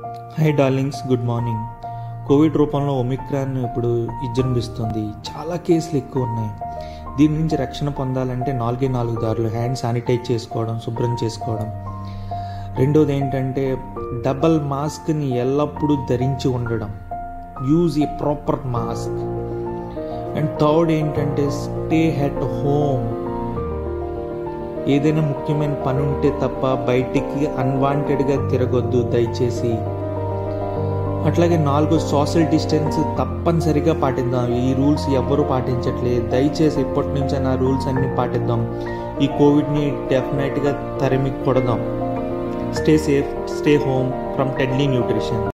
Hi darlings, good morning. Covid రూపంలో Omicron ఇప్పుడు విజృంభిస్తుంది. చాలా కేసులు ఎక్కువ ఉన్నాయి. దీని నుంచి రక్షణ పొందాలంటే 4 దారులు: హ్యాండ్ శానిటైజ్ చేసుకోవడం, శుభ్రం చేసుకోవడం. రెండోది ఏంటంటే డబల్ మాస్క్ని ఎల్లప్పుడూ ధరించి ఉండడం, use a proper mask. And third ఏంటంటే స్టే ఎట్ హోమ్. ఏదైనా ముఖ్యమైన పని ఉంటే తప్ప బయటికి అన్వాంటెడ్గా తిరగొద్దు దయచేసి. అట్లాగే 4 సోషల్ డిస్టెన్స్ తప్పనిసరిగా పాటిద్దాం. ఈ రూల్స్ ఎవ్వరూ పాటించట్లేదు. దయచేసి ఇప్పటి నుంచి ఆ రూల్స్ అన్ని పాటిద్దాం. ఈ కోవిడ్ని డెఫినెట్గా తరిమి కొడదాం. Stay safe, stay home from టెడ్లీ న్యూట్రిషన్.